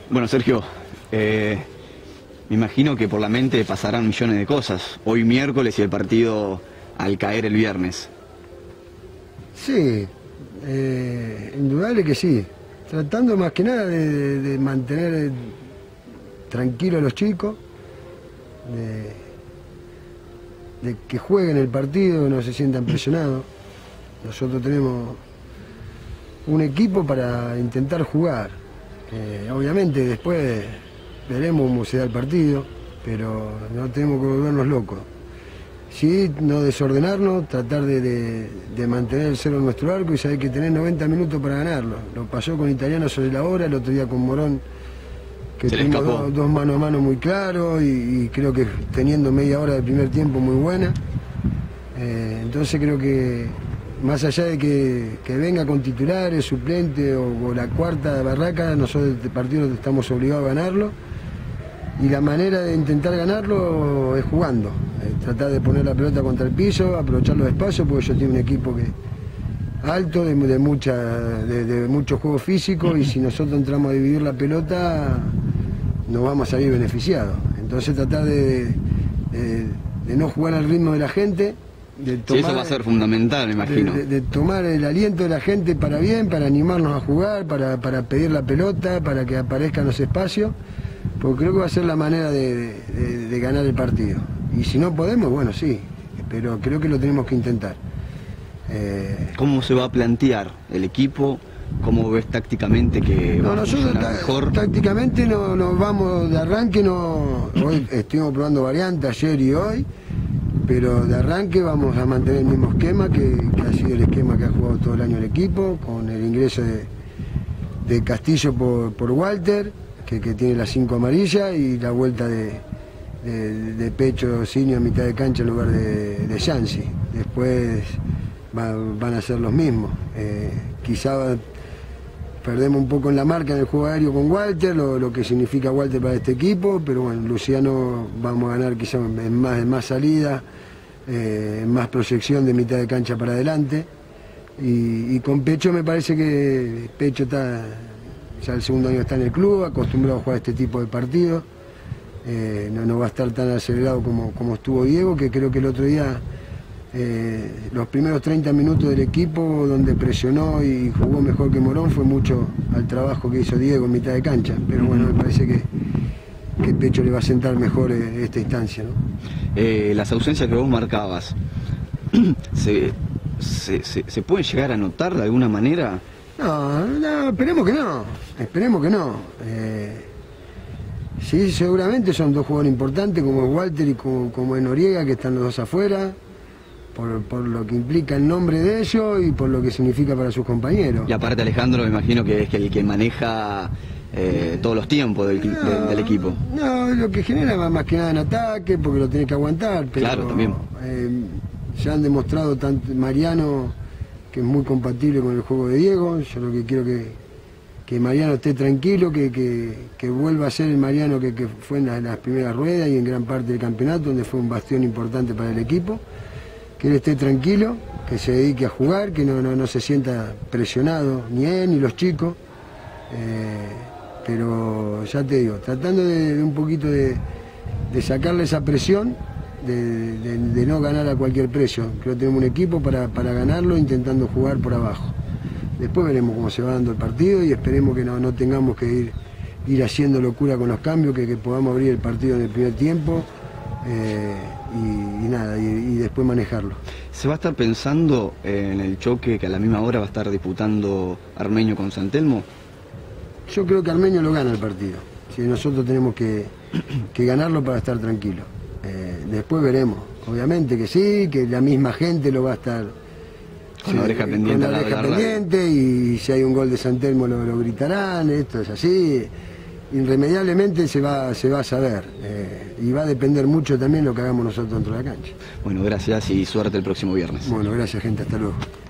Bueno, Sergio, me imagino que por la mente pasarán millones de cosas. Hoy miércoles y el partido al caer el viernes. Sí, indudable que sí. Tratando más que nada de mantener tranquilos a los chicos, de que jueguen el partido, no se sientan presionados. Nosotros tenemos un equipo para intentar jugar. Obviamente después veremos cómo se da el partido, pero no tenemos que volvernos locos. Sí, no desordenarnos, tratar de mantener el cero en nuestro arco y saber que tenés 90 minutos para ganarlo. Lo pasó con Italiano sobre la hora, el otro día con Morón, que tuvimos dos mano a mano muy claros y creo que teniendo media hora de primer tiempo muy buena. Entonces creo que más allá de que venga con titulares, suplente o la cuarta barraca, nosotros este partido estamos obligados a ganarlo. Y la manera de intentar ganarlo es jugando, tratar de poner la pelota contra el piso, aprovechar los espacios, porque ellos tienen un equipo alto, de mucho juego físico, y si nosotros entramos a dividir la pelota, nos vamos a salir beneficiados. Entonces tratar de no jugar al ritmo de la gente, de tomar, sí, eso va a ser fundamental, me imagino. De tomar el aliento de la gente para bien, para animarnos a jugar, para pedir la pelota, para que aparezcan los espacios. Porque creo que va a ser la manera de ganar el partido. Y si no podemos, bueno, sí, pero creo que lo tenemos que intentar. ¿Cómo se va a plantear el equipo? ¿Cómo ves tácticamente que va a funcionar mejor? Tácticamente nos vamos de arranque, hoy estuvimos probando variantes ayer y hoy, pero de arranque vamos a mantener el mismo esquema que ha sido el esquema que ha jugado todo el año el equipo, con el ingreso de Castillo por Walter, que tiene las 5 amarillas, y la vuelta de Pecho Sinio a mitad de cancha en lugar de Yancy. Después van a ser los mismos. Quizá perdemos un poco en la marca en el juego aéreo con Walter, lo que significa Walter para este equipo, pero bueno, Luciano vamos a ganar quizá en más salida, en más proyección de mitad de cancha para adelante. Y con Pecho me parece que Pecho está... Ya el segundo año está en el club, acostumbrado a jugar este tipo de partidos. No va a estar tan acelerado como estuvo Diego, que creo que el otro día, los primeros 30 minutos del equipo, donde presionó y jugó mejor que Morón, fue mucho al trabajo que hizo Diego en mitad de cancha. Pero bueno, me parece que Pecho le va a sentar mejor esta instancia, ¿no? Las ausencias que vos marcabas, ¿se pueden llegar a notar de alguna manera? No, esperemos que no. Sí, seguramente son dos jugadores importantes, como es Walter y como es Noriega, que están los dos afuera, por lo que implica el nombre de ellos y por lo que significa para sus compañeros. Y aparte Alejandro, me imagino que es el que maneja todos los tiempos del equipo. No, lo que genera más que nada en ataque, porque lo tenés que aguantar, pero claro, también. Ya han demostrado tanto Mariano, que es muy compatible con el juego de Diego. Yo lo que quiero que Mariano esté tranquilo, que vuelva a ser el Mariano que fue en las primeras ruedas y en gran parte del campeonato, donde fue un bastión importante para el equipo. Que él esté tranquilo, que se dedique a jugar, que no se sienta presionado, ni él ni los chicos. Pero ya te digo, tratando de un poquito de sacarle esa presión, de no ganar a cualquier precio. Creo que tenemos un equipo para ganarlo, intentando jugar por abajo. Después veremos cómo se va dando el partido y esperemos que no tengamos que ir haciendo locura con los cambios, que podamos abrir el partido en el primer tiempo y después manejarlo. ¿Se va a estar pensando en el choque que a la misma hora va a estar disputando Armenio con San Telmo? Yo creo que Armenio lo gana el partido. Si nosotros tenemos que ganarlo para estar tranquilos. Después veremos, obviamente que sí, que la misma gente lo va a estar con la oreja pendiente, y si hay un gol de San Telmo lo gritarán. Esto es así, irremediablemente se va a saber, y va a depender mucho también lo que hagamos nosotros dentro de la cancha. Bueno, gracias y suerte el próximo viernes. Bueno, gracias gente, hasta luego.